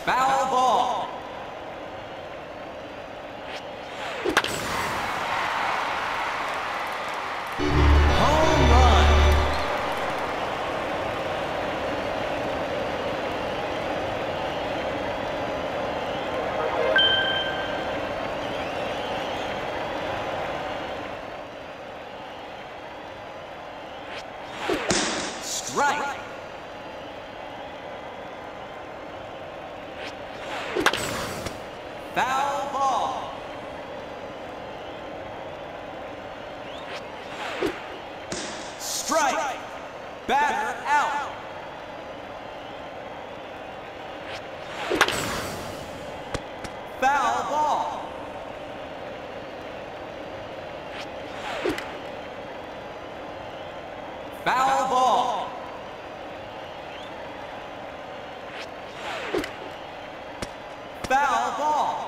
Foul ball. Home run. Strike. Foul ball. Strike. Batter out. Foul ball. Foul ball. Foul ball.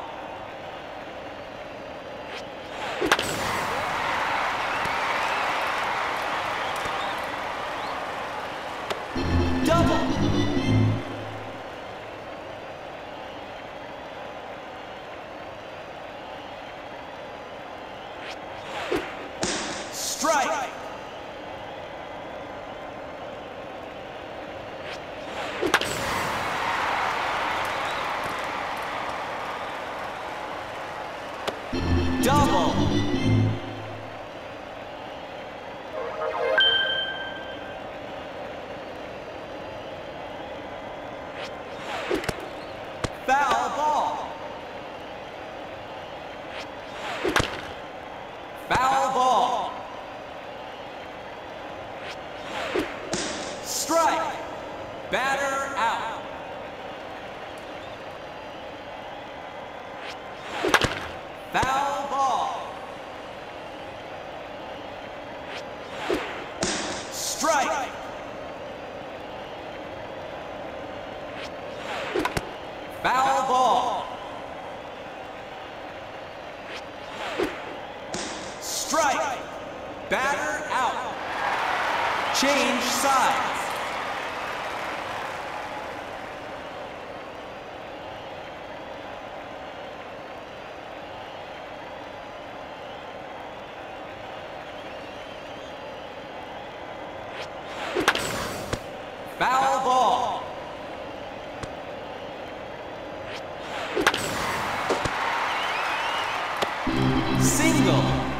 Double. Strike. Double. Foul ball. Foul ball. Strike. Batter out. Foul ball. Strike. Foul ball. Strike. Batter out. Change sides. Foul ball. Single.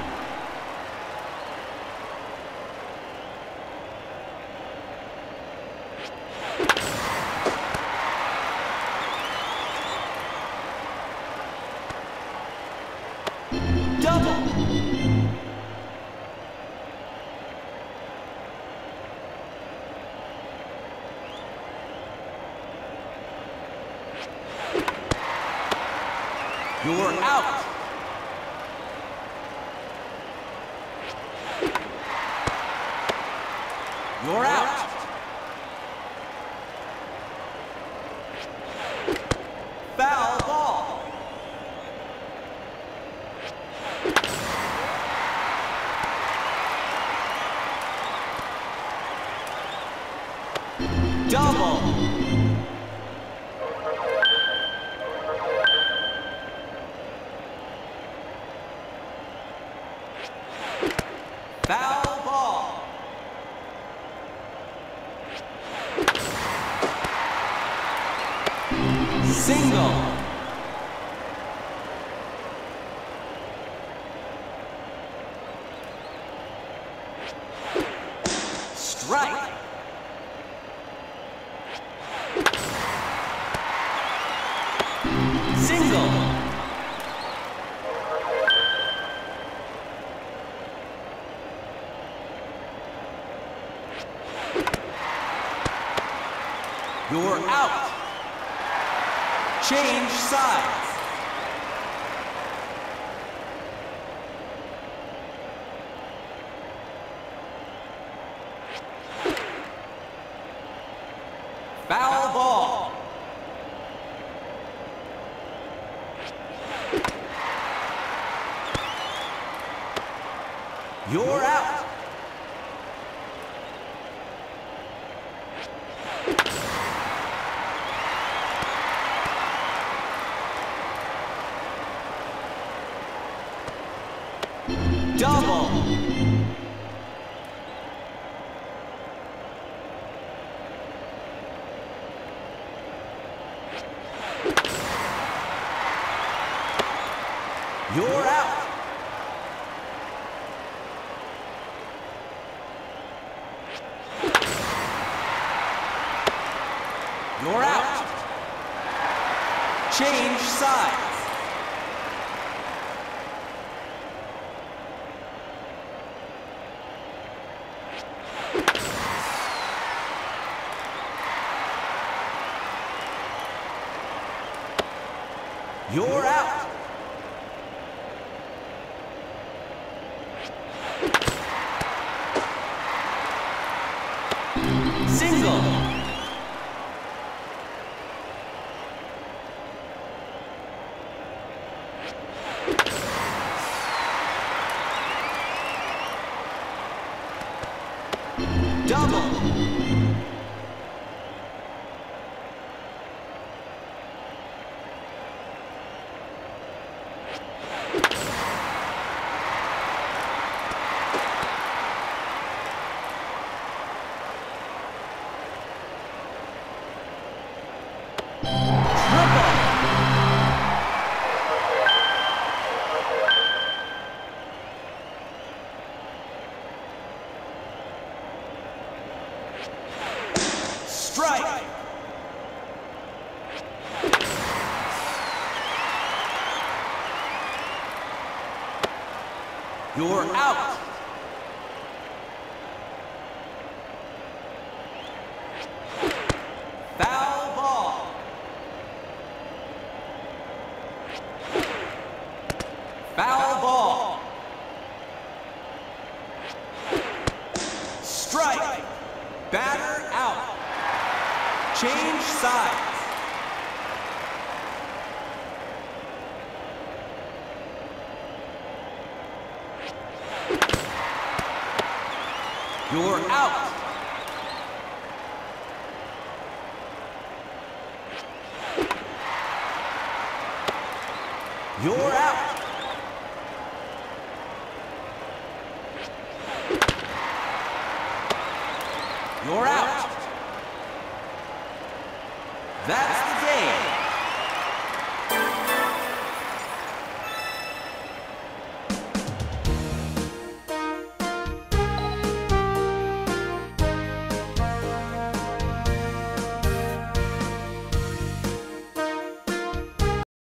Double. You're out. You're out. Foul ball. Double. Foul ball. Single. Strike. Single. You're out. Change sides. Foul ball. You're out. Double. You're out. You're out. Change sides. You're out. Single. Double. Strike. You're out. Foul ball. Foul ball. Strike. Batter out. Change sides. You're out. You're out.